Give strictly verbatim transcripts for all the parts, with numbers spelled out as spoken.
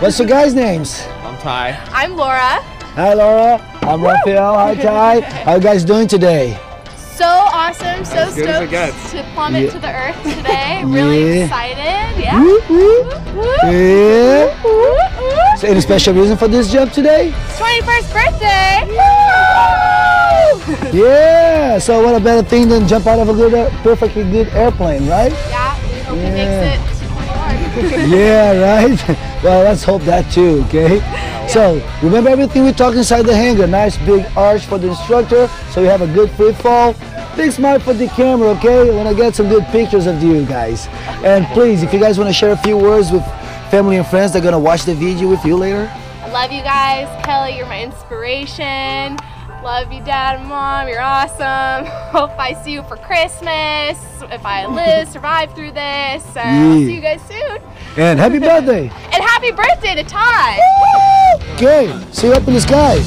What's your guys' names? I'm Ty. I'm Laura. Hi Laura. I'm Raphael. Hi Ty. How you guys doing today? So awesome, so As good as it stoked gets. to plummet Yeah. to the earth today. Really Yeah. excited. Yeah. Woo, woo. Yeah. Woo, woo. So any special reason for this jump today? twenty-first birthday. Yeah. So what a better thing than jump out of a good, uh, perfectly good airplane, right? Yeah, we hope he Yeah. makes it to twenty-one. Yeah, right? Well, let's hope that too, okay? So, remember everything we talked inside the hangar. Nice big arch for the instructor, so you have a good free fall. Big smile for the camera, okay? I want to get some good pictures of you guys. And please, if you guys want to share a few words with family and friends that are going to watch the video with you later. I love you guys. Kelly, you're my inspiration. Love you, Dad and Mom. You're awesome. Hope I see you for Christmas. If I live, survive through this. Uh, I'll see you guys soon. And happy birthday. And happy birthday to Ty. Okay, see you up in the sky.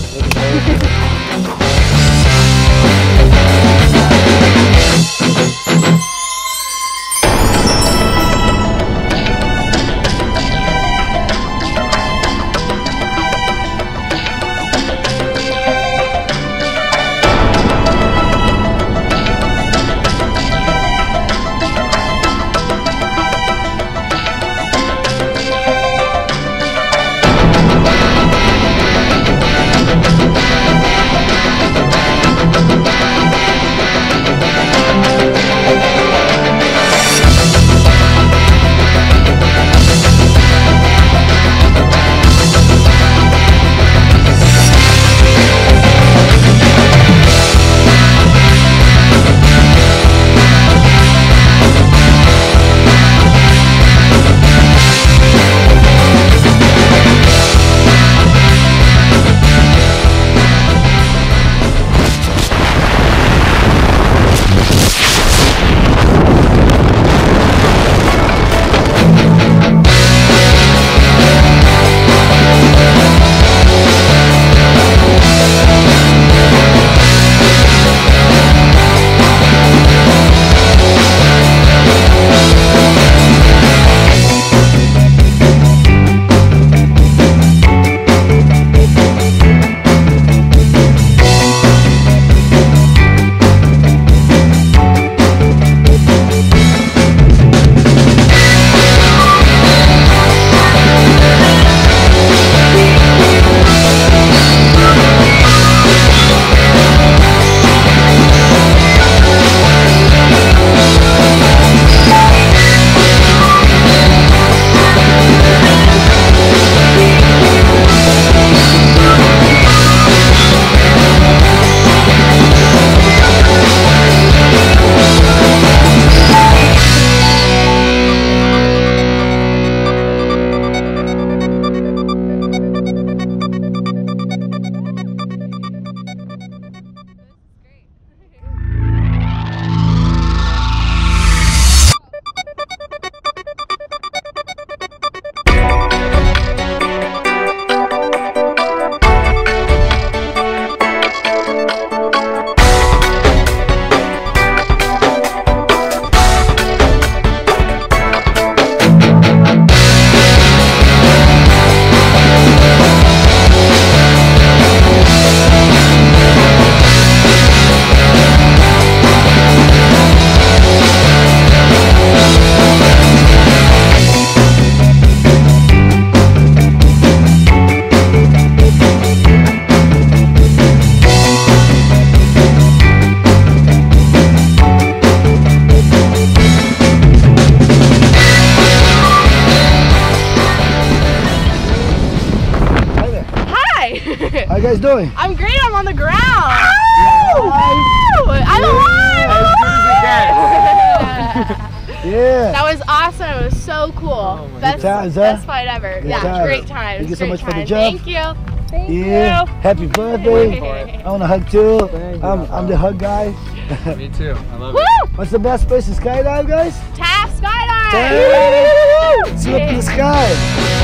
How you guys doing? I'm great. I'm on the ground. Alive. I'm alive. As good as it gets. Yeah. That was awesome. It was so cool. Oh my best, times, huh? best fight ever. Good yeah, times. great times. Thank you so great much for the times. jump. Thank you. Thank Yeah. you. Happy birthday. Thank I want to hug too. Thank you. I'm, I'm the hug guy. Me too. I love Woo! it. What's the best place to skydive, guys? Taft Skydive. Taft. See you up in the sky.